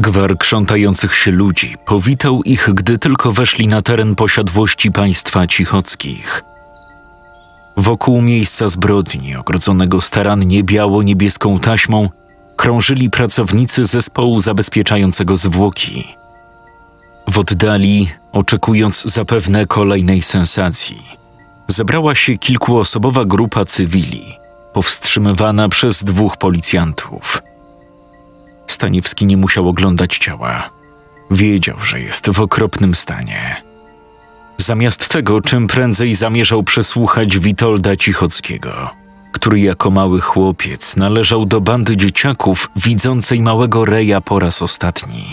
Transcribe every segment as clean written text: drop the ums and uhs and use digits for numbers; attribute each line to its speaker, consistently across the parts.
Speaker 1: Gwar krzątających się ludzi powitał ich, gdy tylko weszli na teren posiadłości państwa Cichockich. Wokół miejsca zbrodni, ogrodzonego starannie biało-niebieską taśmą, krążyli pracownicy zespołu zabezpieczającego zwłoki. W oddali, oczekując zapewne kolejnej sensacji, zebrała się kilkuosobowa grupa cywili, powstrzymywana przez 2 policjantów. Staniewski nie musiał oglądać ciała. Wiedział, że jest w okropnym stanie. Zamiast tego, czym prędzej zamierzał przesłuchać Witolda Cichockiego, który jako mały chłopiec należał do bandy dzieciaków widzącej małego Reja po raz ostatni.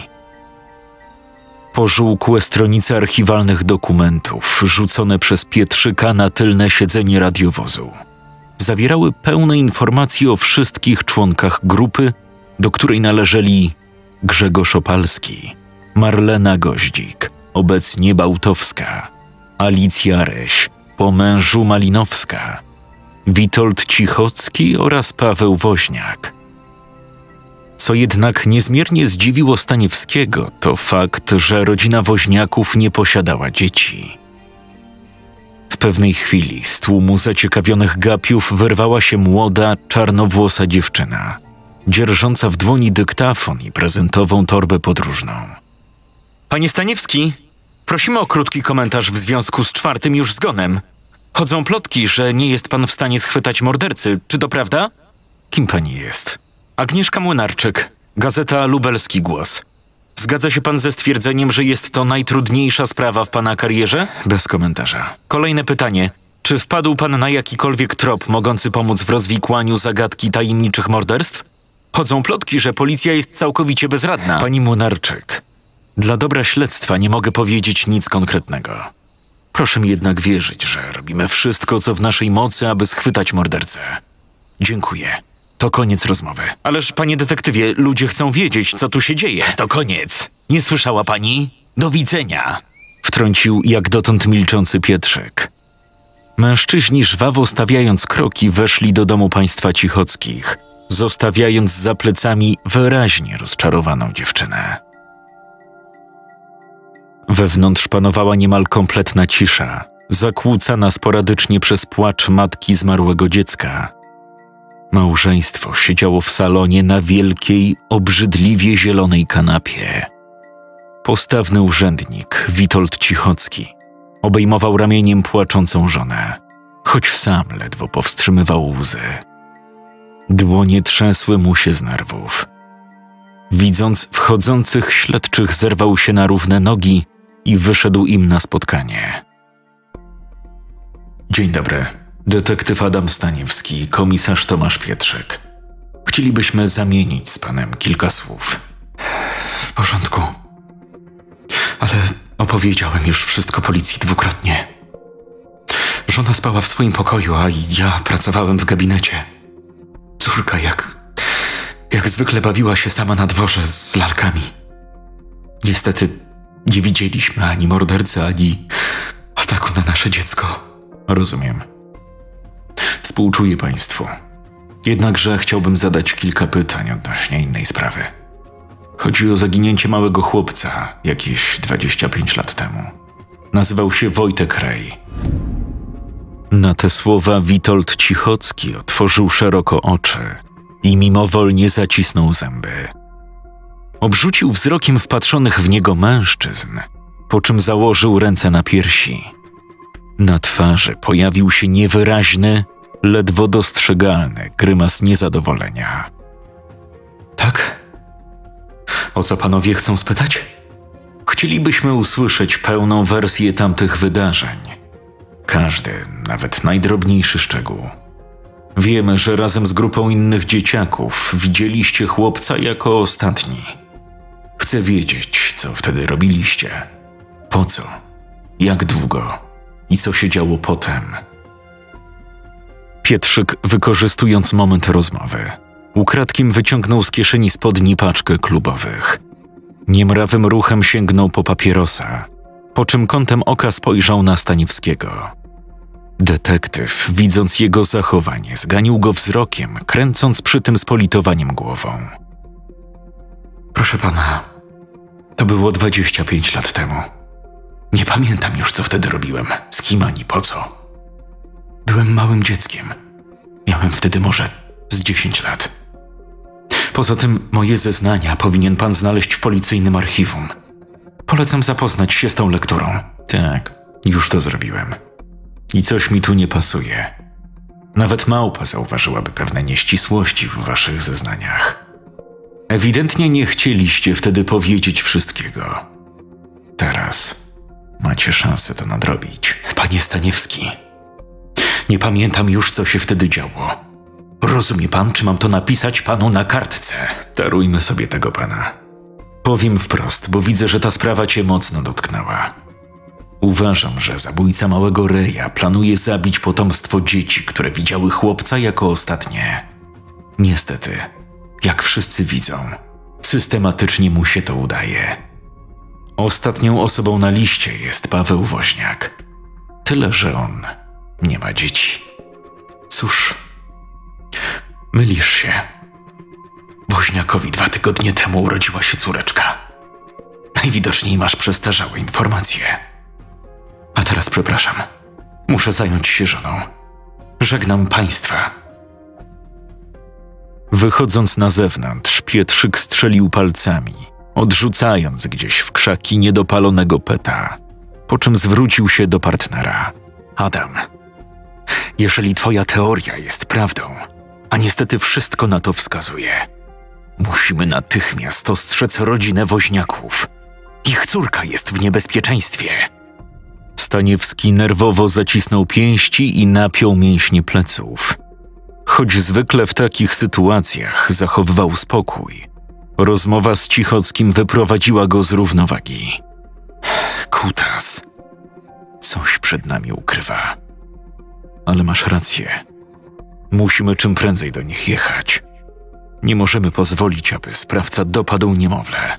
Speaker 1: Pożółkłe stronice archiwalnych dokumentów, rzucone przez Pietrzyka na tylne siedzenie radiowozu, zawierały pełne informacje o wszystkich członkach grupy, do której należeli Grzegorz Opalski, Marlena Goździk, obecnie Bałtowska, Alicja Reś, po mężu Malinowska, Witold Cichocki oraz Paweł Woźniak. Co jednak niezmiernie zdziwiło Staniewskiego, to fakt, że rodzina Woźniaków nie posiadała dzieci. W pewnej chwili z tłumu zaciekawionych gapiów wyrwała się młoda, czarnowłosa dziewczyna, dzierżąca w dłoni dyktafon i prezentową torbę podróżną. Panie Staniewski, prosimy o krótki komentarz w związku z 4. już zgonem. Chodzą plotki, że nie jest pan w stanie schwytać mordercy. Czy to prawda? Kim pani jest? Agnieszka Młynarczyk, Gazeta Lubelski Głos. Zgadza się pan ze stwierdzeniem, że jest to najtrudniejsza sprawa w pana karierze? Bez komentarza. Kolejne pytanie. Czy wpadł pan na jakikolwiek trop mogący pomóc w rozwikłaniu zagadki tajemniczych morderstw? Chodzą plotki, że policja jest całkowicie bezradna. Pani Młynarczyk, dla dobra śledztwa nie mogę powiedzieć nic konkretnego. Proszę mi jednak wierzyć, że robimy wszystko, co w naszej mocy, aby schwytać mordercę. Dziękuję. To koniec rozmowy. Ależ, panie detektywie, ludzie chcą wiedzieć, co tu się dzieje. To koniec. Nie słyszała pani? Do widzenia. Wtrącił jak dotąd milczący Pietrzyk. Mężczyźni, żwawo stawiając kroki, weszli do domu państwa Cichockich, zostawiając za plecami wyraźnie rozczarowaną dziewczynę. Wewnątrz panowała niemal kompletna cisza, zakłócana sporadycznie przez płacz matki zmarłego dziecka. Małżeństwo siedziało w salonie na wielkiej, obrzydliwie zielonej kanapie. Postawny urzędnik, Witold Cichocki, obejmował ramieniem płaczącą żonę, choć sam ledwo powstrzymywał łzy. Dłonie trzęsły mu się z nerwów. Widząc wchodzących śledczych, zerwał się na równe nogi i wyszedł im na spotkanie. Dzień dobry. Detektyw Adam Staniewski, komisarz Tomasz Pietrzyk. Chcielibyśmy zamienić z panem kilka słów. W porządku. Ale opowiedziałem już wszystko policji 2-krotnie. Żona spała w swoim pokoju, a ja pracowałem w gabinecie. Córka jak zwykle bawiła się sama na dworze z lalkami. Niestety nie widzieliśmy ani mordercy, ani ataku na nasze dziecko. Rozumiem. Współczuję państwu. Jednakże chciałbym zadać kilka pytań odnośnie innej sprawy. Chodzi o zaginięcie małego chłopca jakieś 25 lat temu. Nazywał się Wojtek Rej. Na te słowa Witold Cichocki otworzył szeroko oczy i mimowolnie zacisnął zęby. Obrzucił wzrokiem wpatrzonych w niego mężczyzn, po czym założył ręce na piersi. Na twarzy pojawił się niewyraźny, ledwo dostrzegalny grymas niezadowolenia. Tak? O co panowie chcą spytać? Chcielibyśmy usłyszeć pełną wersję tamtych wydarzeń. Każdy, nawet najdrobniejszy szczegół. Wiemy, że razem z grupą innych dzieciaków widzieliście chłopca jako ostatni. Chcę wiedzieć, co wtedy robiliście. Po co? Jak długo? I co się działo potem? Pietrzyk, wykorzystując moment rozmowy, ukradkiem wyciągnął z kieszeni spodni paczkę klubowych. Niemrawym ruchem sięgnął po papierosa, po czym kątem oka spojrzał na Staniewskiego. Detektyw, widząc jego zachowanie, zganił go wzrokiem, kręcąc przy tym z politowaniem głową. Proszę pana, To było 25 lat temu. Nie pamiętam już, co wtedy robiłem, z kim ani po co. Byłem małym dzieckiem. Miałem wtedy może z 10 lat. Poza tym moje zeznania powinien pan znaleźć w policyjnym archiwum. Polecam zapoznać się z tą lekturą. Tak, już to zrobiłem. I coś mi tu nie pasuje. Nawet małpa zauważyłaby pewne nieścisłości w waszych zeznaniach. Ewidentnie nie chcieliście wtedy powiedzieć wszystkiego. Teraz macie szansę to nadrobić. Panie Staniewski, nie pamiętam już, co się wtedy działo. Rozumie pan, czy mam to napisać panu na kartce? Darujmy sobie tego pana. Powiem wprost, bo widzę, że ta sprawa cię mocno dotknęła. Uważam, że zabójca małego Reja planuje zabić potomstwo dzieci, które widziały chłopca jako ostatnie. Niestety, jak wszyscy widzą, systematycznie mu się to udaje. Ostatnią osobą na liście jest Paweł Woźniak. Tyle, że on nie ma dzieci. Cóż, mylisz się. Woźniakowi 2 tygodnie temu urodziła się córeczka. Najwidoczniej masz przestarzałe informacje. A teraz przepraszam. Muszę zająć się żoną. Żegnam państwa. Wychodząc na zewnątrz, Pietrzyk strzelił palcami, odrzucając gdzieś w krzaki niedopalonego peta, po czym zwrócił się do partnera. Adam, jeżeli twoja teoria jest prawdą, a niestety wszystko na to wskazuje, musimy natychmiast ostrzec rodzinę Woźniaków. Ich córka jest w niebezpieczeństwie. Staniewski nerwowo zacisnął pięści i napiął mięśnie pleców. Choć zwykle w takich sytuacjach zachowywał spokój, rozmowa z Cichockim wyprowadziła go z równowagi. Kutas, coś przed nami ukrywa. Ale masz rację. Musimy czym prędzej do nich jechać. Nie możemy pozwolić, aby sprawca dopadł niemowlę.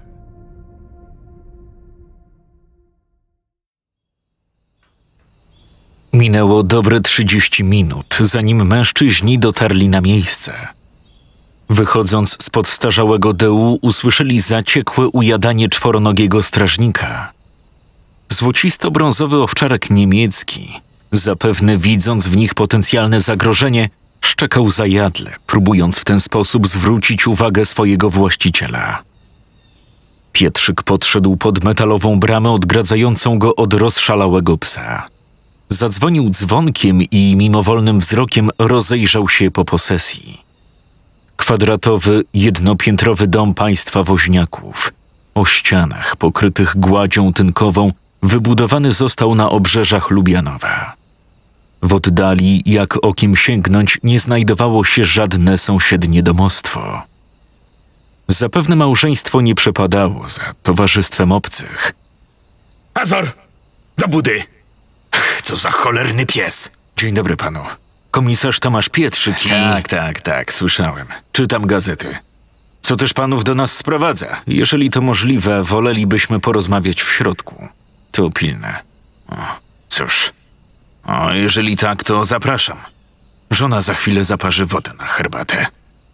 Speaker 1: Minęło dobre 30 minut, zanim mężczyźni dotarli na miejsce. Wychodząc z podstarzałego DU, usłyszeli zaciekłe ujadanie czworonogiego strażnika. Złocisto-brązowy owczarek niemiecki, zapewne widząc w nich potencjalne zagrożenie, szczekał zajadle, próbując w ten sposób zwrócić uwagę swojego właściciela. Pietrzyk podszedł pod metalową bramę odgradzającą go od rozszalałego psa. Zadzwonił dzwonkiem i mimowolnym wzrokiem rozejrzał się po posesji. Kwadratowy, jednopiętrowy dom państwa Woźniaków, o ścianach pokrytych gładzią tynkową, wybudowany został na obrzeżach Lubianowa. W oddali, jak okiem sięgnąć, nie znajdowało się żadne sąsiednie domostwo. Zapewne małżeństwo nie przepadało za towarzystwem obcych. Azor! Do budy! Co za cholerny pies! Dzień dobry panu. Komisarz Tomasz Pietrzyk i... Tak, słyszałem. Czytam gazety. Co też panów do nas sprowadza? Jeżeli to możliwe, wolelibyśmy porozmawiać w środku. To pilne. Cóż... jeżeli tak, to zapraszam. Żona za chwilę zaparzy wodę na herbatę.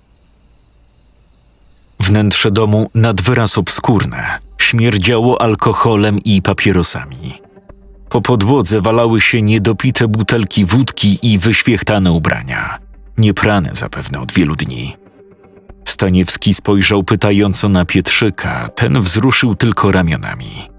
Speaker 1: Wnętrze domu nad wyraz obskurne, śmierdziało alkoholem i papierosami. Po podłodze walały się niedopite butelki wódki i wyświechtane ubrania, nieprane zapewne od wielu dni. Staniewski spojrzał pytająco na Pietrzyka, ten wzruszył tylko ramionami.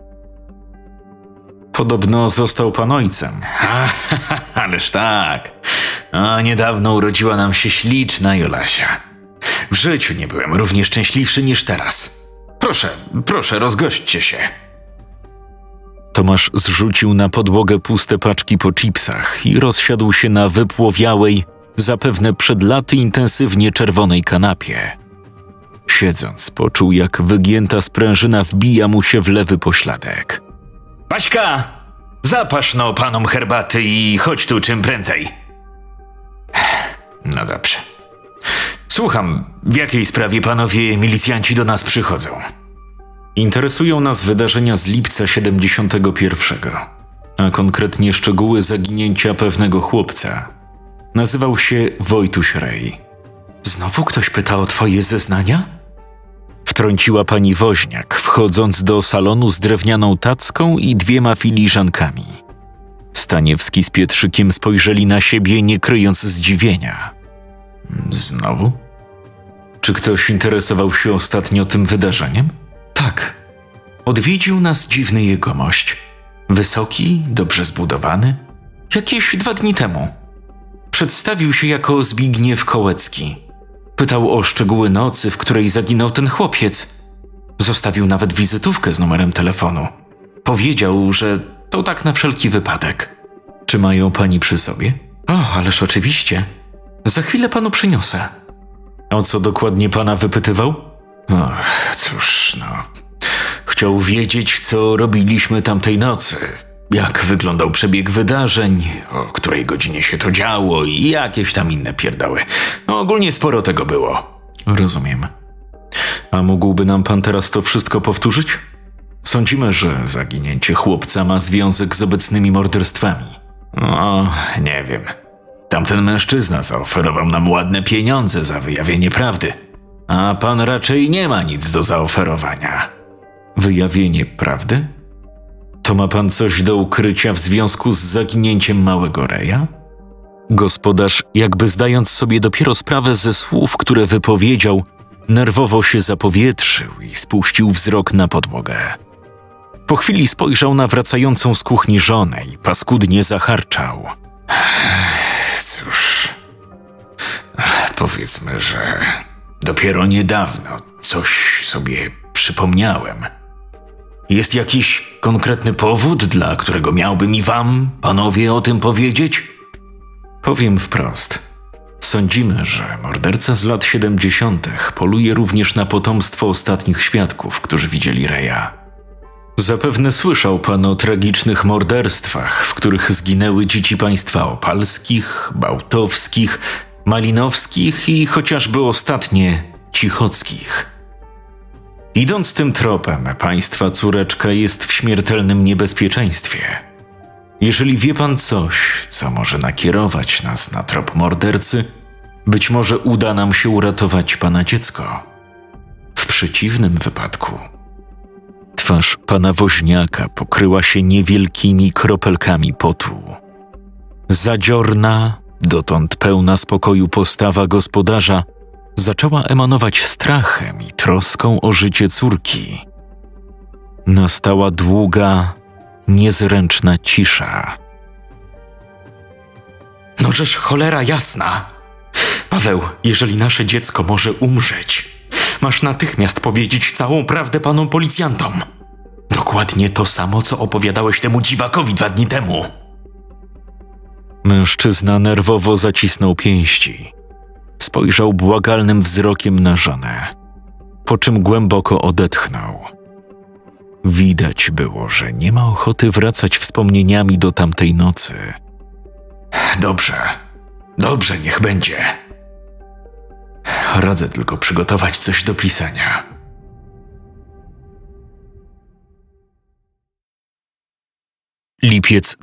Speaker 1: Podobno został pan ojcem. Ależ tak. Niedawno urodziła nam się śliczna Jolasia. W życiu nie byłem równie szczęśliwszy niż teraz. Proszę, rozgośćcie się. Tomasz zrzucił na podłogę puste paczki po chipsach i rozsiadł się na wypłowiałej, zapewne przed laty intensywnie czerwonej kanapie. Siedząc, poczuł, jak wygięta sprężyna wbija mu się w lewy pośladek. Baśka, zapasz no panom herbaty i chodź tu czym prędzej. No dobrze. Słucham, w jakiej sprawie panowie milicjanci do nas przychodzą? Interesują nas wydarzenia z lipca 71, a konkretnie szczegóły zaginięcia pewnego chłopca. Nazywał się Wojtuś Rej. Znowu ktoś pyta o twoje zeznania? W wtrąciła pani woźniak, wchodząc do salonu z drewnianą tacką i 2 filiżankami. Staniewski z Pietrzykiem spojrzeli na siebie, nie kryjąc zdziwienia. Znowu? Czy ktoś interesował się ostatnio tym wydarzeniem? Tak. Odwiedził nas dziwny jegomość. Wysoki, dobrze zbudowany. Jakieś 2 dni temu. Przedstawił się jako Zbigniew Kołecki. Pytał o szczegóły nocy, w której zaginął ten chłopiec. Zostawił nawet wizytówkę z numerem telefonu. Powiedział, że to tak na wszelki wypadek. Czy mają pani przy sobie? O, ależ oczywiście. Za chwilę panu przyniosę. O co dokładnie pana wypytywał? No, cóż, Chciał wiedzieć, co robiliśmy tamtej nocy. Jak wyglądał przebieg wydarzeń, o której godzinie się to działo i jakieś tam inne pierdoły. Ogólnie sporo tego było. Rozumiem. A mógłby nam pan teraz to wszystko powtórzyć? Sądzimy, że zaginięcie chłopca ma związek z obecnymi morderstwami. Nie wiem. Tamten mężczyzna zaoferował nam ładne pieniądze za wyjawienie prawdy. A pan raczej nie ma nic do zaoferowania. Wyjawienie prawdy? To ma pan coś do ukrycia w związku z zaginięciem małego Reja? Gospodarz, jakby zdając sobie dopiero sprawę ze słów, które wypowiedział, nerwowo się zapowietrzył i spuścił wzrok na podłogę. Po chwili spojrzał na wracającą z kuchni żonę i paskudnie zacharczał. Cóż, powiedzmy, że dopiero niedawno coś sobie przypomniałem. Jest jakiś konkretny powód, dla którego miałbym i wam, panowie, o tym powiedzieć? Powiem wprost. Sądzimy, że morderca z lat 70. poluje również na potomstwo ostatnich świadków, którzy widzieli Reja. Zapewne słyszał pan o tragicznych morderstwach, w których zginęły dzieci państwa opalskich, bałtowskich, malinowskich i chociażby ostatnie cichockich. Idąc tym tropem, państwa córeczka jest w śmiertelnym niebezpieczeństwie. Jeżeli wie pan coś, co może nakierować nas na trop mordercy, być może uda nam się uratować pana dziecko. W przeciwnym wypadku twarz pana woźniaka pokryła się niewielkimi kropelkami potu. Zadziorna, dotąd pełna spokoju postawa gospodarza zaczęła emanować strachem i troską o życie córki. Nastała długa, niezręczna cisza. Nożeż cholera jasna! Paweł, jeżeli nasze dziecko może umrzeć, masz natychmiast powiedzieć całą prawdę panom policjantom. Dokładnie to samo, co opowiadałeś temu dziwakowi 2 dni temu. Mężczyzna nerwowo zacisnął pięści. Spojrzał błagalnym wzrokiem na żonę, po czym głęboko odetchnął. Widać było, że nie ma ochoty wracać wspomnieniami do tamtej nocy. Dobrze, niech będzie. Radzę tylko przygotować coś do pisania. Lipiec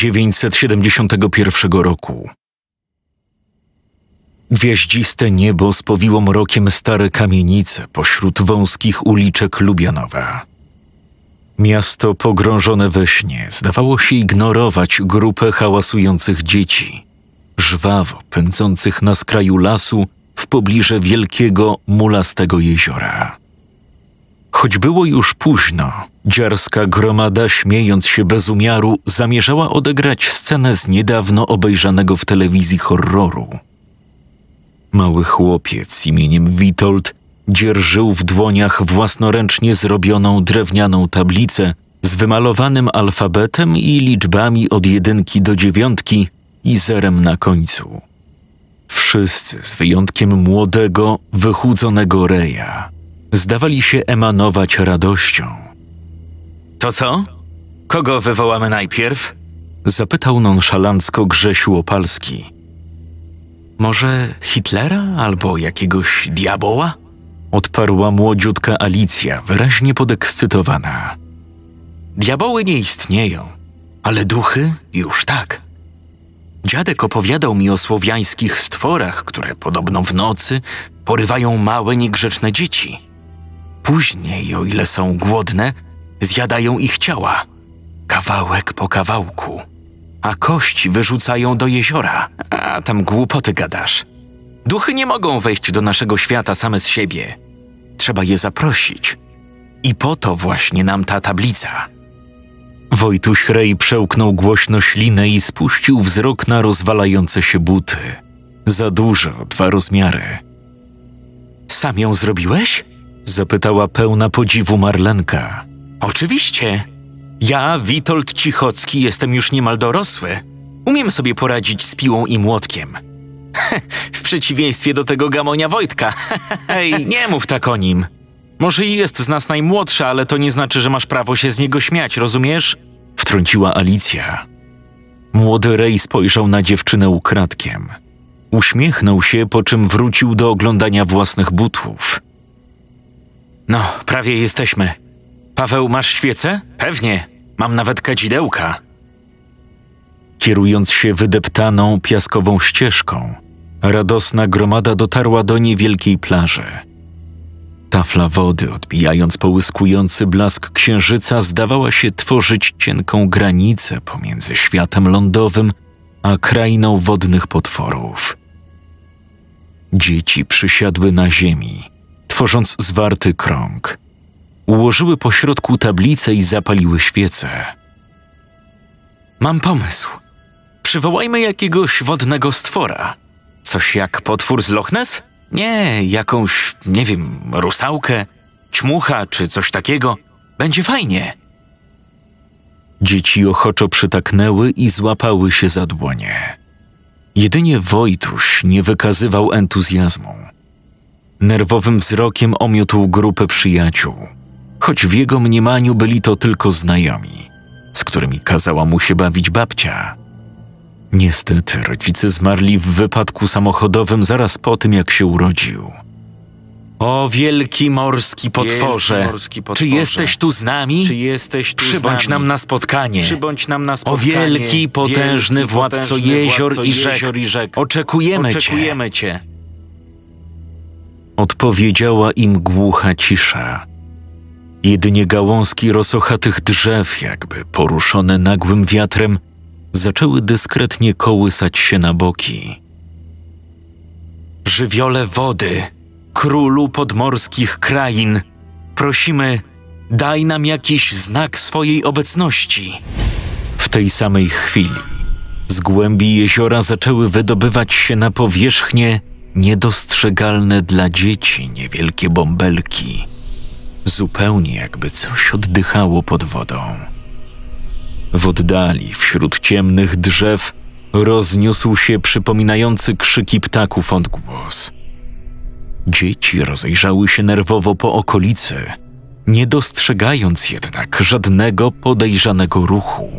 Speaker 1: 1971 roku. Gwiaździste niebo spowiło mrokiem stare kamienice pośród wąskich uliczek Lubianowa. Miasto pogrążone we śnie zdawało się ignorować grupę hałasujących dzieci, żwawo pędzących na skraju lasu w pobliże wielkiego, mulastego jeziora. Choć było już późno, dziarska gromada, śmiejąc się bez umiaru, zamierzała odegrać scenę z niedawno obejrzanego w telewizji horroru. Mały chłopiec imieniem Witold dzierżył w dłoniach własnoręcznie zrobioną drewnianą tablicę z wymalowanym alfabetem i liczbami od 1 do 9 i zerem na końcu. Wszyscy, z wyjątkiem młodego, wychudzonego Reja, zdawali się emanować radością. To co? Kogo wywołamy najpierw? Zapytał nonszalancko Grzesiu Opalski. Może Hitlera albo jakiegoś diaboła? Odparła młodziutka Alicja, wyraźnie podekscytowana. Diaboły nie istnieją, ale duchy już tak. Dziadek opowiadał mi o słowiańskich stworach, które podobno w nocy porywają małe, niegrzeczne dzieci. Później, o ile są głodne, zjadają ich ciała, kawałek po kawałku, a kości wyrzucają do jeziora. A tam głupoty gadasz. Duchy nie mogą wejść do naszego świata same z siebie. Trzeba je zaprosić. I po to właśnie nam ta tablica. Wojtuś Rej przełknął głośno ślinę i spuścił wzrok na rozwalające się buty. Za duże o 2 rozmiary. Sam ją zrobiłeś? Zapytała pełna podziwu Marlenka. Oczywiście. Ja, Witold Cichocki, jestem już niemal dorosły. Umiem sobie poradzić z piłą i młotkiem. W przeciwieństwie do tego gamonia Wojtka. Ej, nie mów tak o nim. Może i jest z nas najmłodsza, ale to nie znaczy, że masz prawo się z niego śmiać, rozumiesz? Wtrąciła Alicja. Młody Rej spojrzał na dziewczynę ukradkiem. Uśmiechnął się, po czym wrócił do oglądania własnych butów. No, prawie jesteśmy. Paweł, masz świecę? Pewnie. Mam nawet kadzidełka. Kierując się wydeptaną, piaskową ścieżką, radosna gromada dotarła do niewielkiej plaży. Tafla wody, odbijając połyskujący blask księżyca, zdawała się tworzyć cienką granicę pomiędzy światem lądowym a krainą wodnych potworów. Dzieci przysiadły na ziemi, tworząc zwarty krąg. Ułożyły pośrodku tablicę i zapaliły świece. Mam pomysł. Przywołajmy jakiegoś wodnego stwora. Coś jak potwór z Loch Ness? Nie, jakąś, nie wiem, rusałkę, ćmucha czy coś takiego. Będzie fajnie. Dzieci ochoczo przytaknęły i złapały się za dłonie. Jedynie Wojtuś nie wykazywał entuzjazmu. Nerwowym wzrokiem omiótł grupę przyjaciół, choć w jego mniemaniu byli to tylko znajomi, z którymi kazała mu się bawić babcia. Niestety rodzice zmarli w wypadku samochodowym zaraz po tym, jak się urodził. O wielki morski potworze, czy jesteś tu z nami? Przybądź nam na spotkanie. O wielki, potężny władco jezior i rzek, oczekujemy cię. Odpowiedziała im głucha cisza. Jedynie gałązki rosochatych drzew, jakby poruszone nagłym wiatrem, zaczęły dyskretnie kołysać się na boki. Żywiole wody, królu podmorskich krain, prosimy, daj nam jakiś znak swojej obecności. W tej samej chwili z głębi jeziora zaczęły wydobywać się na powierzchnię niedostrzegalne dla dzieci niewielkie bąbelki, zupełnie jakby coś oddychało pod wodą. W oddali, wśród ciemnych drzew, rozniósł się przypominający krzyki ptaków odgłos. Dzieci rozejrzały się nerwowo po okolicy, nie dostrzegając jednak żadnego podejrzanego ruchu.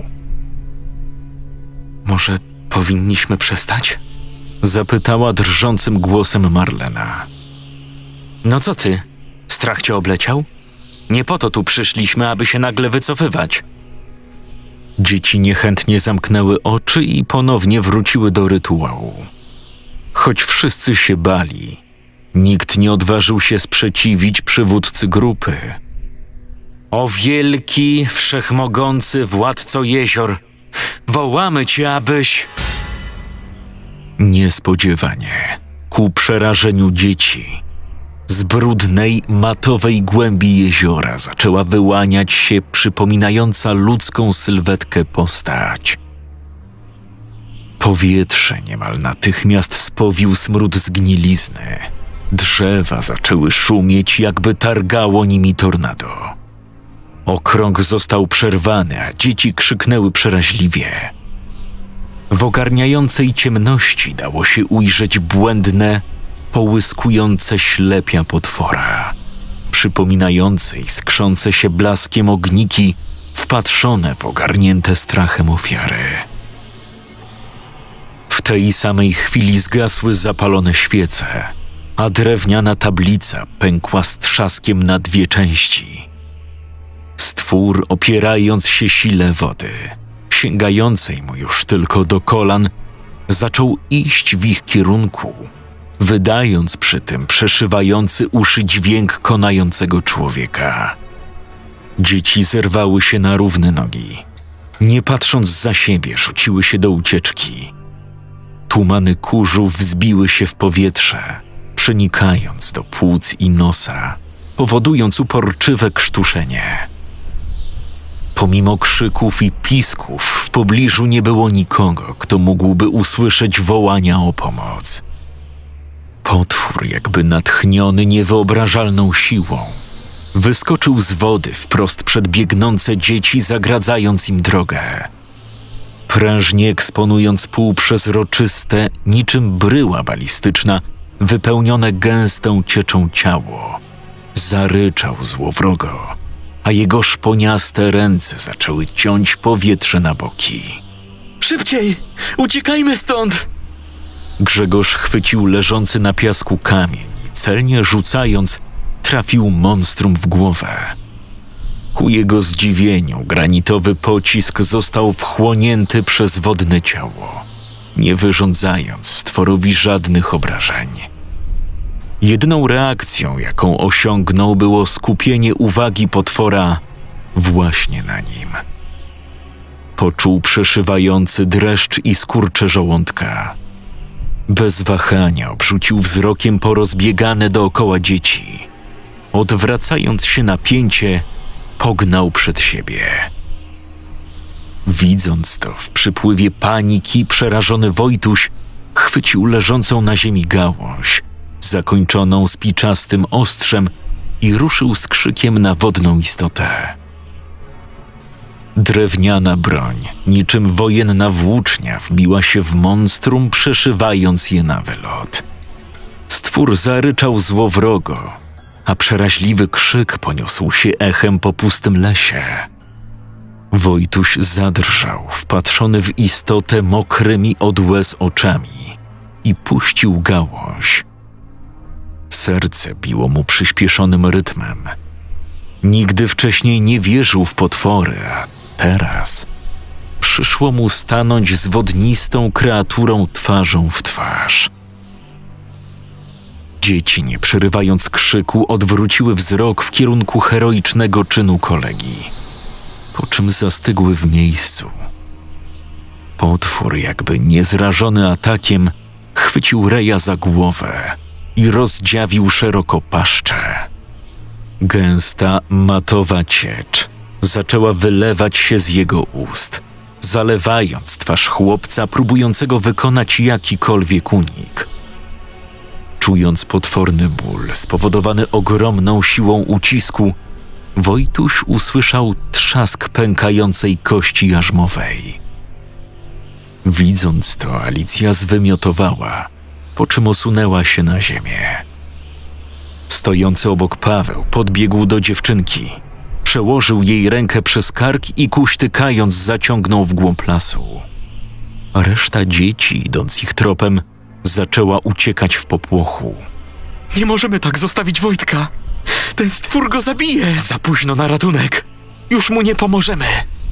Speaker 1: Może powinniśmy przestać? Zapytała drżącym głosem Marlena. No co ty? Strach cię obleciał? Nie po to tu przyszliśmy, aby się nagle wycofywać. Dzieci niechętnie zamknęły oczy i ponownie wróciły do rytuału. Choć wszyscy się bali, nikt nie odważył się sprzeciwić przywódcy grupy. O wielki, wszechmogący władco jezior, wołamy cię, abyś... Niespodziewanie, ku przerażeniu dzieci, z brudnej, matowej głębi jeziora zaczęła wyłaniać się przypominająca ludzką sylwetkę postać. Powietrze niemal natychmiast spowił smród zgnilizny. Drzewa zaczęły szumieć, jakby targało nimi tornado. Okrąg został przerwany, a dzieci krzyknęły przeraźliwie. W ogarniającej ciemności dało się ujrzeć błędne, połyskujące ślepia potwora, przypominające i skrzące się blaskiem ogniki wpatrzone w ogarnięte strachem ofiary. W tej samej chwili zgasły zapalone świece, a drewniana tablica pękła z trzaskiem na 2 części. Stwór, opierając się sile wody, sięgającej mu już tylko do kolan, zaczął iść w ich kierunku, wydając przy tym przeszywający uszy dźwięk konającego człowieka. Dzieci zerwały się na równe nogi. Nie patrząc za siebie, rzuciły się do ucieczki. Tumany kurzu wzbiły się w powietrze, przenikając do płuc i nosa, powodując uporczywe krztuszenie. Pomimo krzyków i pisków w pobliżu nie było nikogo, kto mógłby usłyszeć wołania o pomoc. Potwór, jakby natchniony niewyobrażalną siłą, wyskoczył z wody wprost przed biegnące dzieci, zagradzając im drogę. Prężnie eksponując półprzezroczyste, niczym bryła balistyczna, wypełnione gęstą cieczą ciało, zaryczał złowrogo, a jego szponiaste ręce zaczęły ciąć powietrze na boki.
Speaker 2: Szybciej! Uciekajmy stąd!
Speaker 1: Grzegorz chwycił leżący na piasku kamień i celnie rzucając, trafił monstrum w głowę. Ku jego zdziwieniu granitowy pocisk został wchłonięty przez wodne ciało, nie wyrządzając stworowi żadnych obrażeń. Jedyną reakcją, jaką osiągnął, było skupienie uwagi potwora właśnie na nim. Poczuł przeszywający dreszcz i skurcze żołądka. Bez wahania obrzucił wzrokiem porozbiegane dookoła dzieci. Odwracając się na pięcie, pognał przed siebie. Widząc to, w przypływie paniki przerażony Wojtuś chwycił leżącą na ziemi gałąź, zakończoną spiczastym ostrzem, i ruszył z krzykiem na wodną istotę. Drewniana broń, niczym wojenna włócznia, wbiła się w monstrum, przeszywając je na wylot. Stwór zaryczał złowrogo, a przeraźliwy krzyk poniósł się echem po pustym lesie. Wojtuś zadrżał, wpatrzony w istotę mokrymi od łez oczami, i puścił gałąź. Serce biło mu przyspieszonym rytmem. Nigdy wcześniej nie wierzył w potwory, a teraz przyszło mu stanąć z wodnistą kreaturą twarzą w twarz. Dzieci, nie przerywając krzyku, odwróciły wzrok w kierunku heroicznego czynu kolegi, po czym zastygły w miejscu. Potwór, jakby niezrażony atakiem, chwycił Reja za głowę i rozdziawił szeroko paszczę. Gęsta, matowa ciecz zaczęła wylewać się z jego ust, zalewając twarz chłopca próbującego wykonać jakikolwiek unik. Czując potworny ból spowodowany ogromną siłą ucisku, Wojtuś usłyszał trzask pękającej kości jarzmowej. Widząc to, Alicja zwymiotowała, po czym osunęła się na ziemię. Stojący obok Paweł podbiegł do dziewczynki, przełożył jej rękę przez kark i kuśtykając zaciągnął w głąb lasu. A reszta dzieci, idąc ich tropem, zaczęła uciekać w popłochu.
Speaker 2: Nie możemy tak zostawić Wojtka! Ten stwór go zabije! Za późno na ratunek! Już mu nie pomożemy!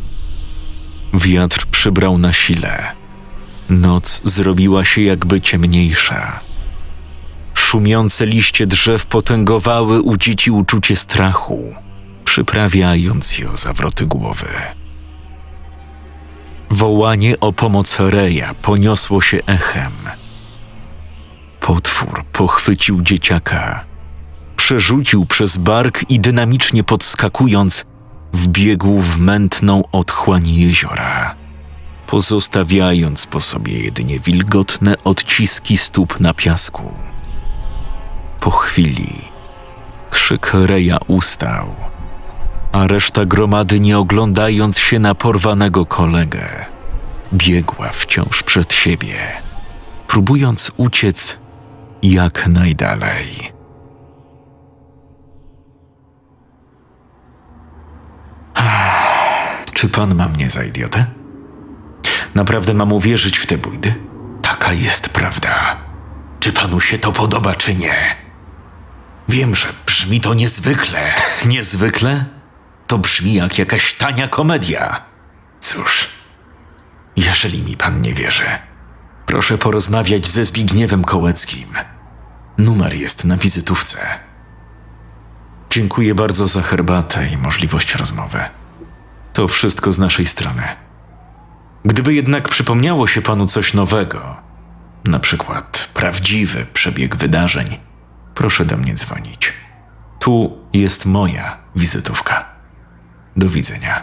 Speaker 1: Wiatr przybrał na sile. Noc zrobiła się jakby ciemniejsza. Szumiące liście drzew potęgowały u dzieci uczucie strachu, przyprawiając je o zawroty głowy. Wołanie o pomoc Reja poniosło się echem. Potwór pochwycił dzieciaka, przerzucił przez bark i dynamicznie podskakując, wbiegł w mętną otchłań jeziora, pozostawiając po sobie jedynie wilgotne odciski stóp na piasku. Po chwili krzyk Reja ustał, a reszta gromady, nie oglądając się na porwanego kolegę, biegła wciąż przed siebie, próbując uciec jak najdalej. Czy pan ma mnie za idiotę? Naprawdę mam uwierzyć w te bójdy? Taka jest prawda. Czy panu się to podoba, czy nie? Wiem, że brzmi to niezwykle. Niezwykle? To brzmi jak jakaś tania komedia. Cóż, jeżeli mi pan nie wierzy, proszę porozmawiać ze Zbigniewem Kołeckim. Numer jest na wizytówce. Dziękuję bardzo za herbatę i możliwość rozmowy. To wszystko z naszej strony. Gdyby jednak przypomniało się panu coś nowego, na przykład prawdziwy przebieg wydarzeń, proszę do mnie dzwonić. Tu jest moja wizytówka. Do widzenia.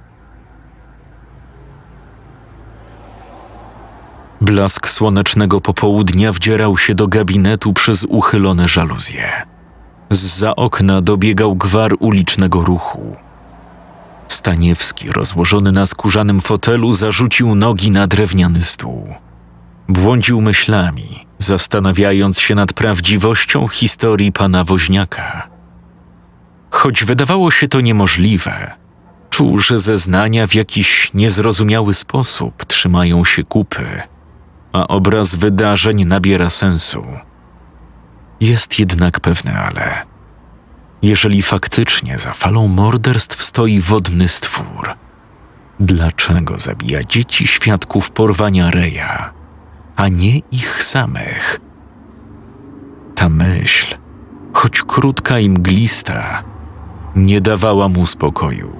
Speaker 1: Blask słonecznego popołudnia wdzierał się do gabinetu przez uchylone żaluzje. Zza okna dobiegał gwar ulicznego ruchu. Staniewski, rozłożony na skórzanym fotelu, zarzucił nogi na drewniany stół. Błądził myślami, zastanawiając się nad prawdziwością historii pana Woźniaka. Choć wydawało się to niemożliwe, czuł, że zeznania w jakiś niezrozumiały sposób trzymają się kupy, a obraz wydarzeń nabiera sensu. Jest jednak pewne ale. Jeżeli faktycznie za falą morderstw stoi wodny stwór, dlaczego zabija dzieci świadków porwania Reja, a nie ich samych? Ta myśl, choć krótka i mglista, nie dawała mu spokoju.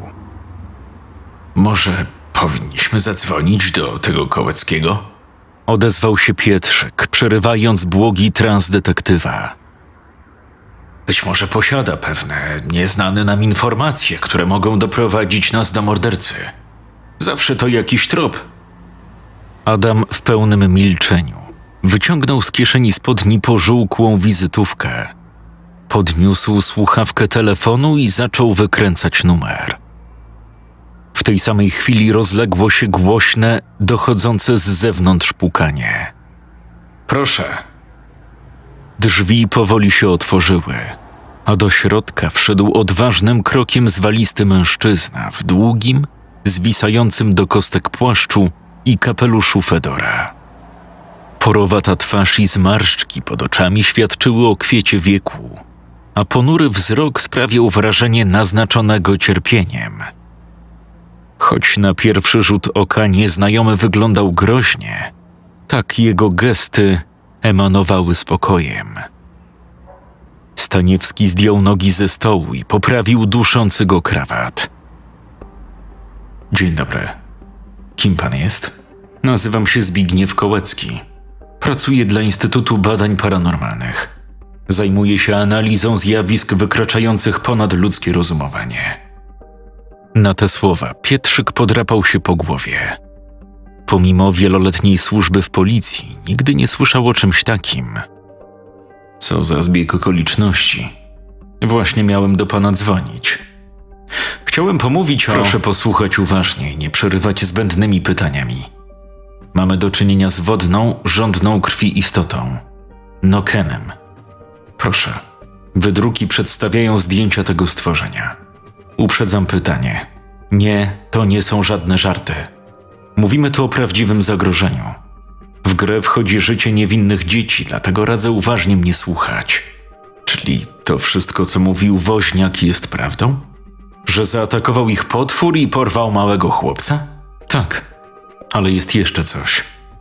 Speaker 1: Może powinniśmy zadzwonić do tego Kołeckiego? Odezwał się Pietrzyk, przerywając błogi trans detektywa. Być może posiada pewne nieznane nam informacje, które mogą doprowadzić nas do mordercy. Zawsze to jakiś trop. Adam w pełnym milczeniu wyciągnął z kieszeni spodni pożółkłą wizytówkę. Podniósł słuchawkę telefonu i zaczął wykręcać numer. W tej samej chwili rozległo się głośne, dochodzące z zewnątrz pukanie. Proszę. Drzwi powoli się otworzyły, a do środka wszedł odważnym krokiem zwalisty mężczyzna w długim, zwisającym do kostek płaszczu i kapeluszu fedora. Porowata twarz i zmarszczki pod oczami świadczyły o kwiecie wieku, a ponury wzrok sprawiał wrażenie naznaczonego cierpieniem. Choć na pierwszy rzut oka nieznajomy wyglądał groźnie, tak jego gesty emanowały spokojem. Staniewski zdjął nogi ze stołu i poprawił duszący go krawat. Dzień dobry. Kim pan jest? Nazywam się Zbigniew Kołecki. Pracuję dla Instytutu Badań Paranormalnych. Zajmuję się analizą zjawisk wykraczających ponad ludzkie rozumowanie. Na te słowa Pietrzyk podrapał się po głowie. Pomimo wieloletniej służby w policji, nigdy nie słyszał o czymś takim. Co za zbieg okoliczności. Właśnie miałem do pana dzwonić. Chciałem pomówić o... Proszę posłuchać uważnie i nie przerywać zbędnymi pytaniami. Mamy do czynienia z wodną, żądną krwi istotą. Nokenem. Proszę, wydruki przedstawiają zdjęcia tego stworzenia. Uprzedzam pytanie. Nie, to nie są żadne żarty. Mówimy tu o prawdziwym zagrożeniu. W grę wchodzi życie niewinnych dzieci, dlatego radzę uważnie mnie słuchać. Czyli to wszystko, co mówił Woźniak, jest prawdą? Że zaatakował ich potwór i porwał małego chłopca? Tak, ale jest jeszcze coś.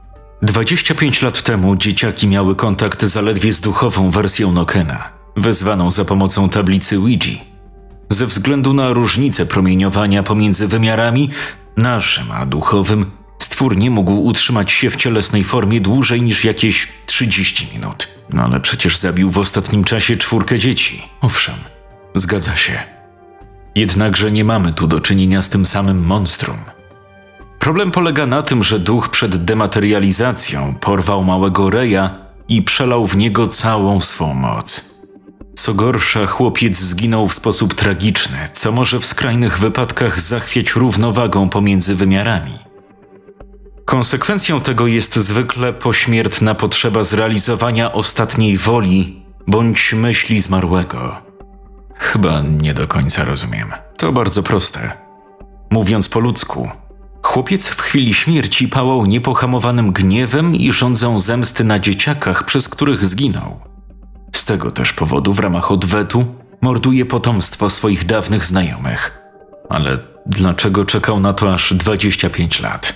Speaker 1: 25 lat temu dzieciaki miały kontakt zaledwie z duchową wersją Nokena, wezwaną za pomocą tablicy Ouija. Ze względu na różnicę promieniowania pomiędzy wymiarami, naszym a duchowym, stwór nie mógł utrzymać się w cielesnej formie dłużej niż jakieś 30 minut. No ale przecież zabił w ostatnim czasie 4 dzieci. Owszem, zgadza się. Jednakże nie mamy tu do czynienia z tym samym monstrum. Problem polega na tym, że duch przed dematerializacją porwał małego Reja i przelał w niego całą swą moc. Co gorsza, chłopiec zginął w sposób tragiczny, co może w skrajnych wypadkach zachwiać równowagą pomiędzy wymiarami. Konsekwencją tego jest zwykle pośmiertna potrzeba zrealizowania ostatniej woli bądź myśli zmarłego. Chyba nie do końca rozumiem. To bardzo proste. Mówiąc po ludzku, chłopiec w chwili śmierci pałał niepohamowanym gniewem i żądzą zemsty na dzieciakach, przez których zginął. Z tego też powodu w ramach odwetu morduje potomstwo swoich dawnych znajomych. Ale dlaczego czekał na to aż 25 lat?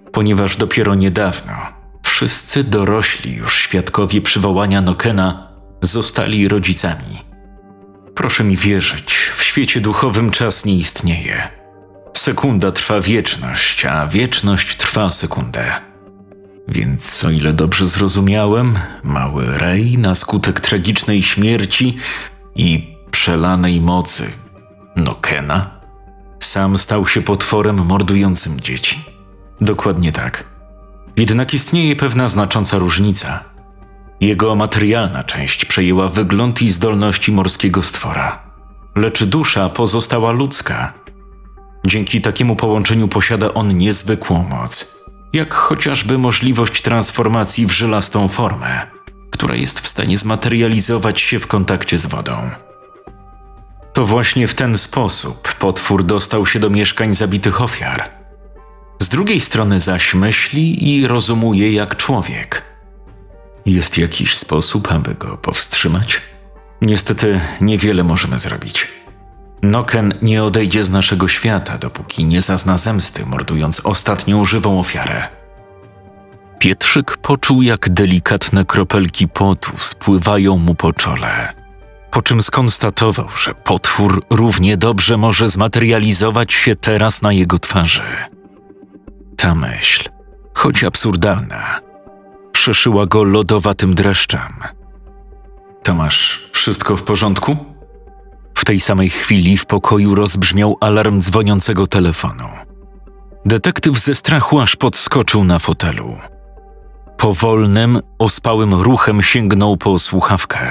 Speaker 1: Ponieważ dopiero niedawno wszyscy dorośli już świadkowie przywołania Nokena zostali rodzicami. Proszę mi wierzyć, w świecie duchowym czas nie istnieje. Sekunda trwa wieczność, a wieczność trwa sekundę. Więc o ile dobrze zrozumiałem, mały Ray na skutek tragicznej śmierci i przelanej mocy Nokena sam stał się potworem mordującym dzieci. Dokładnie tak. Jednak istnieje pewna znacząca różnica. Jego materialna część przejęła wygląd i zdolności morskiego stwora, lecz dusza pozostała ludzka. Dzięki takiemu połączeniu posiada on niezwykłą moc, jak chociażby możliwość transformacji w żylastą formę, która jest w stanie zmaterializować się w kontakcie z wodą. To właśnie w ten sposób potwór dostał się do mieszkań zabitych ofiar. Z drugiej strony zaś myśli i rozumuje jak człowiek. Jest jakiś sposób, aby go powstrzymać? Niestety niewiele możemy zrobić. Noken nie odejdzie z naszego świata, dopóki nie zazna zemsty, mordując ostatnią żywą ofiarę. Pietrzyk poczuł, jak delikatne kropelki potu spływają mu po czole, po czym skonstatował, że potwór równie dobrze może zmaterializować się teraz na jego twarzy. Ta myśl, choć absurdalna, przeszyła go lodowatym dreszczem. Tomasz, wszystko w porządku? W tej samej chwili w pokoju rozbrzmiał alarm dzwoniącego telefonu. Detektyw ze strachu aż podskoczył na fotelu. Powolnym, ospałym ruchem sięgnął po słuchawkę.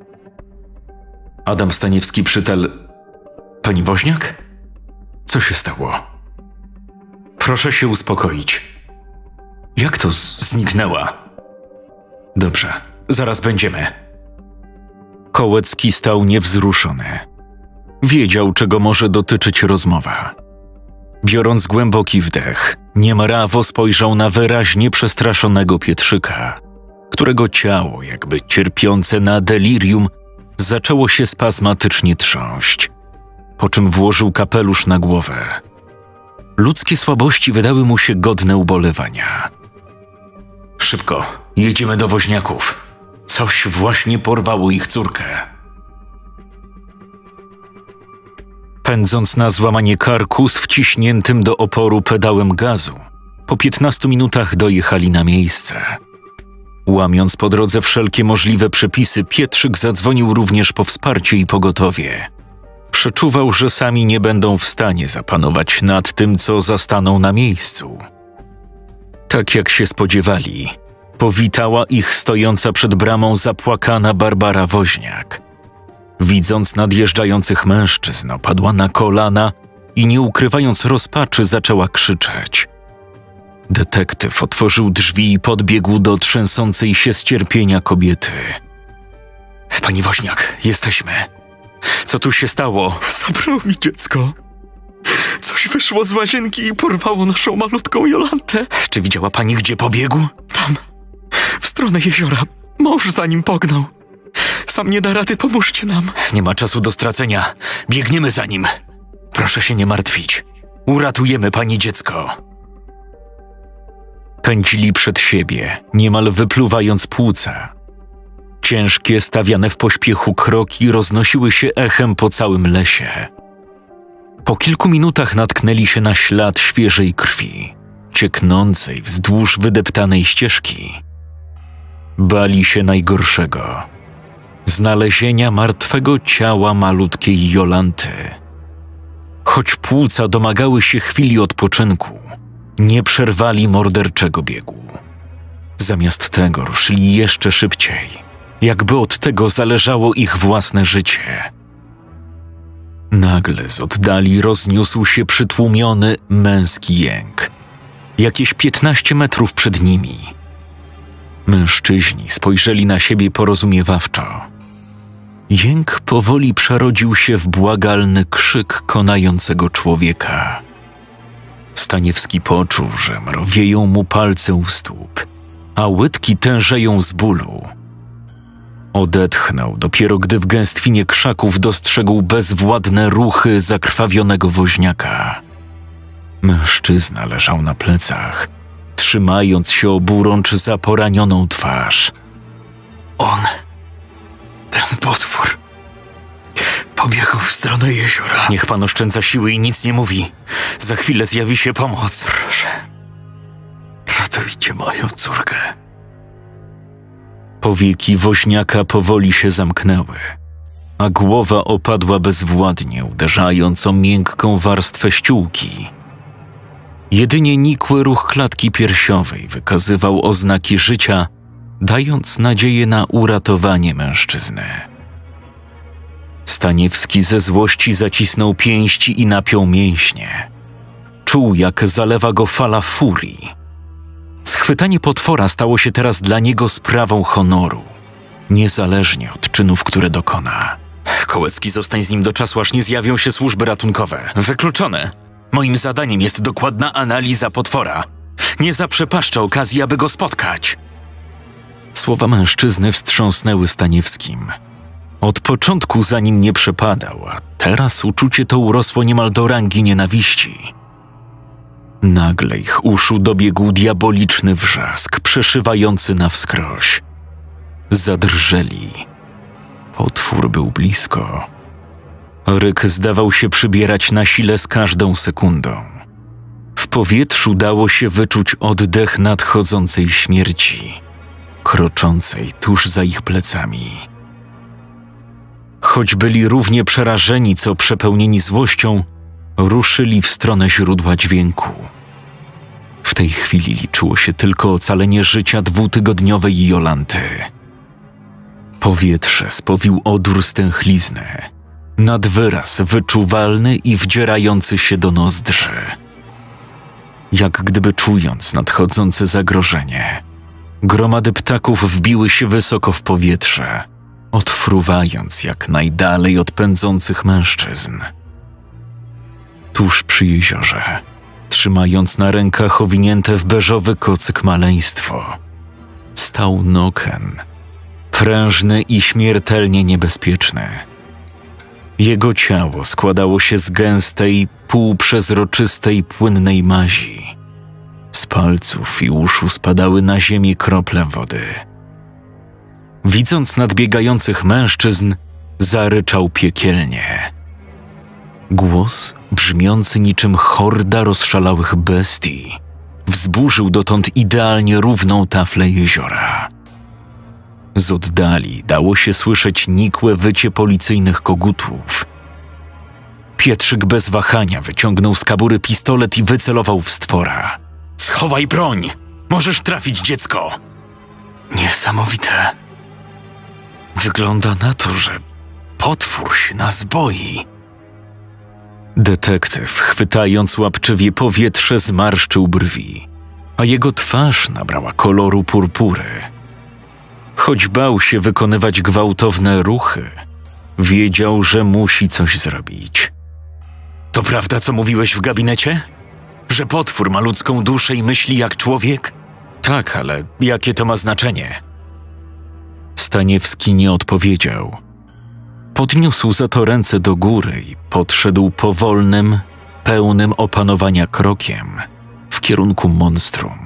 Speaker 1: Adam Staniewski, przytel... Pani Woźniak? Co się stało? Proszę się uspokoić. Jak to zniknęła? Dobrze, zaraz będziemy. Kołecki stał niewzruszony. Wiedział, czego może dotyczyć rozmowa. Biorąc głęboki wdech, niemrawo spojrzał na wyraźnie przestraszonego Pietrzyka, którego ciało, jakby cierpiące na delirium, zaczęło się spazmatycznie trząść, po czym włożył kapelusz na głowę. Ludzkie słabości wydały mu się godne ubolewania. Szybko, jedziemy do Woźniaków. Coś właśnie porwało ich córkę. Pędząc na złamanie karku z wciśniętym do oporu pedałem gazu, po 15 minutach dojechali na miejsce. Łamiąc po drodze wszelkie możliwe przepisy, Pietrzyk zadzwonił również po wsparcie i pogotowie. Przeczuwał, że sami nie będą w stanie zapanować nad tym, co zastaną na miejscu. Tak jak się spodziewali, powitała ich stojąca przed bramą zapłakana Barbara Woźniak. Widząc nadjeżdżających mężczyzn, opadła na kolana i nie ukrywając rozpaczy zaczęła krzyczeć. Detektyw otworzył drzwi i podbiegł do trzęsącej się z cierpienia kobiety. Pani Woźniak, jesteśmy. Co tu się stało?
Speaker 2: Zabrał mi dziecko. Coś wyszło z łazienki i porwało naszą malutką Jolantę.
Speaker 1: Czy widziała pani, gdzie pobiegł?
Speaker 2: Tam, w stronę jeziora. Mąż za nim pognał. Sam nie da rady, pomóżcie nam.
Speaker 1: Nie ma czasu do stracenia. Biegniemy za nim. Proszę się nie martwić. Uratujemy pani dziecko. Pędzili przed siebie, niemal wypluwając płuca. Ciężkie, stawiane w pośpiechu kroki roznosiły się echem po całym lesie. Po kilku minutach natknęli się na ślad świeżej krwi, cieknącej wzdłuż wydeptanej ścieżki. Bali się najgorszego. Znalezienia martwego ciała malutkiej Jolanty. Choć płuca domagały się chwili odpoczynku, nie przerwali morderczego biegu. Zamiast tego ruszyli jeszcze szybciej, jakby od tego zależało ich własne życie. Nagle z oddali rozniósł się przytłumiony męski jęk, jakieś 15 metrów przed nimi. Mężczyźni spojrzeli na siebie porozumiewawczo. Jęk powoli przerodził się w błagalny krzyk konającego człowieka. Staniewski poczuł, że mrowieją mu palce u stóp, a łydki tężeją z bólu. Odetchnął dopiero, gdy w gęstwinie krzaków dostrzegł bezwładne ruchy zakrwawionego woźniaka. Mężczyzna leżał na plecach, trzymając się oburącz za poranioną twarz.
Speaker 2: potwór pobiegł w stronę jeziora.
Speaker 1: Niech pan oszczędza siły i nic nie mówi. Za chwilę zjawi się pomoc.
Speaker 2: Proszę, ratujcie moją córkę.
Speaker 1: Powieki woźniaka powoli się zamknęły, a głowa opadła bezwładnie, uderzając o miękką warstwę ściółki. Jedynie nikły ruch klatki piersiowej wykazywał oznaki życia, dając nadzieję na uratowanie mężczyzny. Staniewski ze złości zacisnął pięści i napiął mięśnie. Czuł, jak zalewa go fala furii. Schwytanie potwora stało się teraz dla niego sprawą honoru, niezależnie od czynów, które dokona. Kołecki, zostań z nim do czasu, aż nie zjawią się służby ratunkowe. Wykluczone. Moim zadaniem jest dokładna analiza potwora. Nie zaprzepaszczę okazji, aby go spotkać. Słowa mężczyzny wstrząsnęły Staniewskim. Od początku za nim nie przepadał, a teraz uczucie to urosło niemal do rangi nienawiści. Nagle ich uszu dobiegł diaboliczny wrzask, przeszywający na wskroś. Zadrżeli. Potwór był blisko. Ryk zdawał się przybierać na sile z każdą sekundą. W powietrzu dało się wyczuć oddech nadchodzącej śmierci, kroczącej tuż za ich plecami. Choć byli równie przerażeni, co przepełnieni złością, ruszyli w stronę źródła dźwięku. W tej chwili liczyło się tylko ocalenie życia 2-tygodniowej Jolanty. Powietrze spowił odór stęchlizny, nad wyraz wyczuwalny i wdzierający się do nozdrzy. Jak gdyby czując nadchodzące zagrożenie, gromady ptaków wbiły się wysoko w powietrze, odfruwając jak najdalej od pędzących mężczyzn. Tuż przy jeziorze, trzymając na rękach owinięte w beżowy kocyk maleństwo, stał Noken, prężny i śmiertelnie niebezpieczny. Jego ciało składało się z gęstej, półprzezroczystej, płynnej mazi. Z palców i uszu spadały na ziemię krople wody. Widząc nadbiegających mężczyzn, zaryczał piekielnie. Głos, brzmiący niczym horda rozszalałych bestii, wzburzył dotąd idealnie równą taflę jeziora. Z oddali dało się słyszeć nikłe wycie policyjnych kogutów. Pietrzyk bez wahania wyciągnął z kabury pistolet i wycelował w stwora. Schowaj broń! Możesz trafić dziecko! Niesamowite. Wygląda na to, że potwór się nas boi. Detektyw, chwytając łapczywie powietrze, zmarszczył brwi, a jego twarz nabrała koloru purpury. Choć bał się wykonywać gwałtowne ruchy, wiedział, że musi coś zrobić. To prawda, co mówiłeś w gabinecie? Że potwór ma ludzką duszę i myśli jak człowiek? Tak, ale jakie to ma znaczenie? Staniewski nie odpowiedział. Podniósł za to ręce do góry i podszedł powolnym, pełnym opanowania krokiem w kierunku monstrum.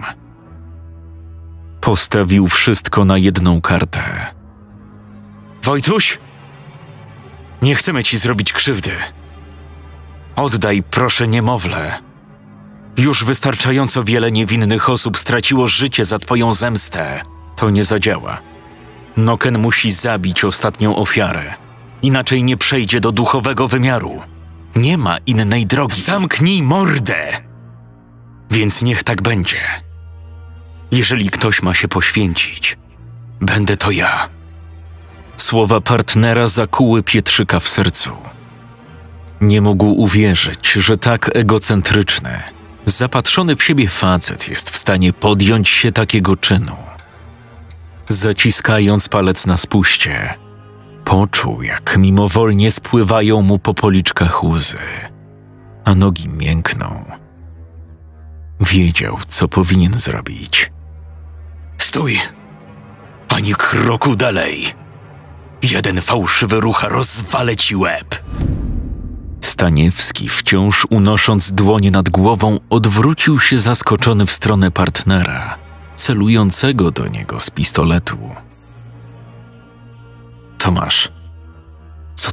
Speaker 1: Postawił wszystko na jedną kartę. Wojtuś, nie chcemy ci zrobić krzywdy. Oddaj proszę niemowlę. Już wystarczająco wiele niewinnych osób straciło życie za twoją zemstę. To nie zadziała. Noken musi zabić ostatnią ofiarę. Inaczej nie przejdzie do duchowego wymiaru. Nie ma innej drogi. Zamknij mordę! Więc niech tak będzie. Jeżeli ktoś ma się poświęcić, będę to ja. Słowa partnera zakuły Pietrzyka w sercu. Nie mógł uwierzyć, że tak egocentryczny, zapatrzony w siebie facet jest w stanie podjąć się takiego czynu. Zaciskając palec na spuście, poczuł, jak mimowolnie spływają mu po policzkach łzy, a nogi miękną. Wiedział, co powinien zrobić. Stój! Ani kroku dalej! Jeden fałszywy ruch, a rozwalę ci łeb! Staniewski, wciąż unosząc dłonie nad głową, odwrócił się zaskoczony w stronę partnera, celującego do niego z pistoletu. Tomasz,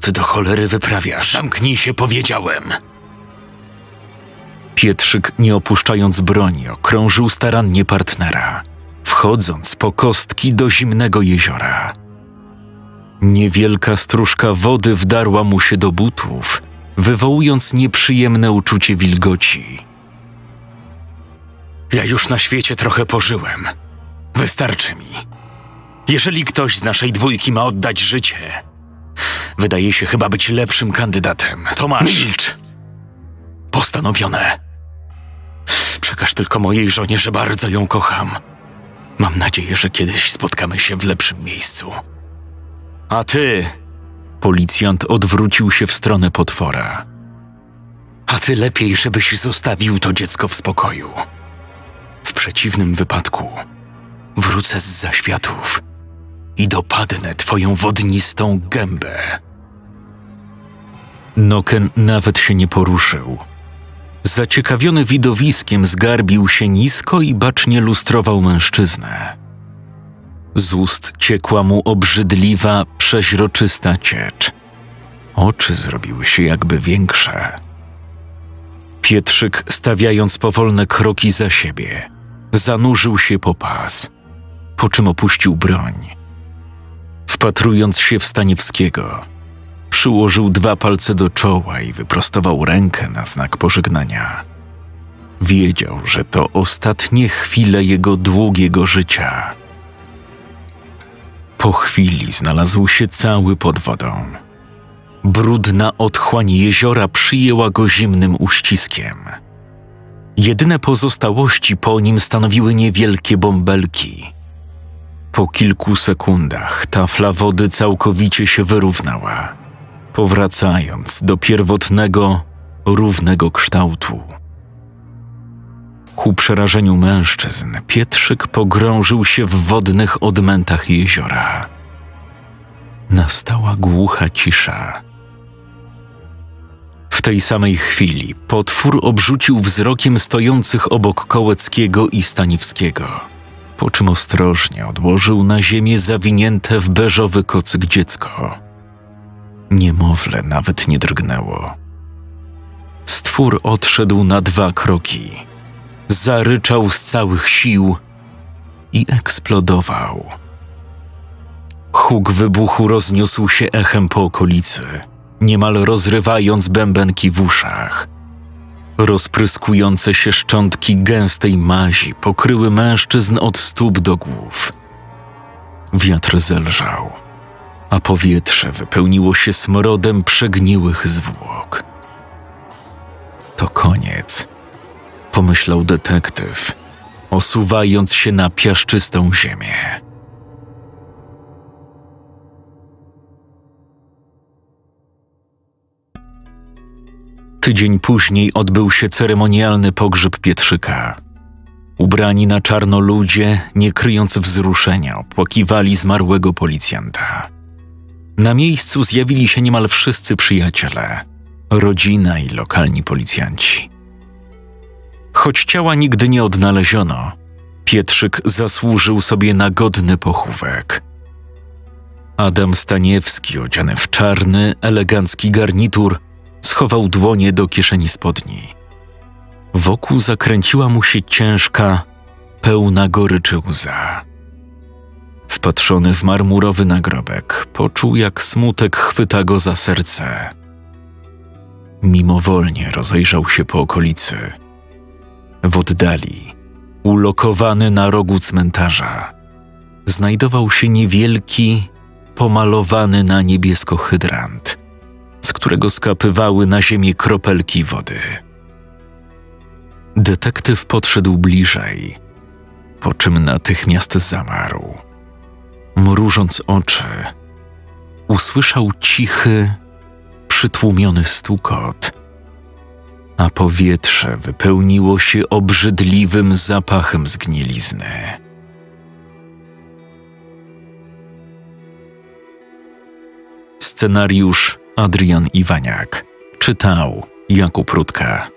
Speaker 1: ty do cholery wyprawiasz? Zamknij się, powiedziałem! Pietrzyk, nie opuszczając broni, okrążył starannie partnera, wchodząc po kostki do zimnego jeziora. Niewielka stróżka wody wdarła mu się do butów, wywołując nieprzyjemne uczucie wilgoci. Ja już na świecie trochę pożyłem. Wystarczy mi. Jeżeli ktoś z naszej dwójki ma oddać życie, wydaje się chyba być lepszym kandydatem. Tomasz! Milcz! Postanowione. Przekaż tylko mojej żonie, że bardzo ją kocham. Mam nadzieję, że kiedyś spotkamy się w lepszym miejscu. A ty... Policjant odwrócił się w stronę potwora. A ty lepiej, żebyś zostawił to dziecko w spokoju. W przeciwnym wypadku wrócę z zaświatów i dopadnę twoją wodnistą gębę. Noken nawet się nie poruszył. Zaciekawiony widowiskiem zgarbił się nisko i bacznie lustrował mężczyznę. Z ust ciekła mu obrzydliwa, przeźroczysta ciecz. Oczy zrobiły się jakby większe. Pietrzyk, stawiając powolne kroki za siebie, zanurzył się po pas, po czym opuścił broń. Wpatrując się w Staniewskiego, przyłożył 2 palce do czoła i wyprostował rękę na znak pożegnania. Wiedział, że to ostatnie chwile jego długiego życia. Po chwili znalazł się cały pod wodą. Brudna otchłań jeziora przyjęła go zimnym uściskiem. Jedyne pozostałości po nim stanowiły niewielkie bąbelki. Po kilku sekundach tafla wody całkowicie się wyrównała, powracając do pierwotnego, równego kształtu. Ku przerażeniu mężczyzn, Pietrzyk pogrążył się w wodnych odmętach jeziora. Nastała głucha cisza. W tej samej chwili potwór obrzucił wzrokiem stojących obok Kołeckiego i Staniewskiego, po czym ostrożnie odłożył na ziemię zawinięte w beżowy kocyk dziecko. Niemowlę nawet nie drgnęło. Stwór odszedł na 2 kroki, zaryczał z całych sił i eksplodował. Huk wybuchu rozniósł się echem po okolicy, niemal rozrywając bębenki w uszach. Rozpryskujące się szczątki gęstej mazi pokryły mężczyzn od stóp do głów. Wiatr zelżał, a powietrze wypełniło się smrodem przegniłych zwłok. To koniec, pomyślał detektyw, osuwając się na piaszczystą ziemię. Tydzień później odbył się ceremonialny pogrzeb Pietrzyka. Ubrani na czarno ludzie, nie kryjąc wzruszenia, opłakiwali zmarłego policjanta. Na miejscu zjawili się niemal wszyscy przyjaciele, rodzina i lokalni policjanci. Choć ciała nigdy nie odnaleziono, Pietrzyk zasłużył sobie na godny pochówek. Adam Staniewski, odziany w czarny, elegancki garnitur, schował dłonie do kieszeni spodni. Wokół zakręciła mu się ciężka, pełna goryczy łza. Wpatrzony w marmurowy nagrobek, poczuł, jak smutek chwyta go za serce. Mimowolnie rozejrzał się po okolicy. W oddali, ulokowany na rogu cmentarza, znajdował się niewielki, pomalowany na niebiesko hydrant, z którego skapywały na ziemię kropelki wody. Detektyw podszedł bliżej, po czym natychmiast zamarł. Mrużąc oczy, usłyszał cichy, przytłumiony stukot, a powietrze wypełniło się obrzydliwym zapachem zgnilizny. Scenariusz Adrian Iwaniak. Czytał Jakub Rutka.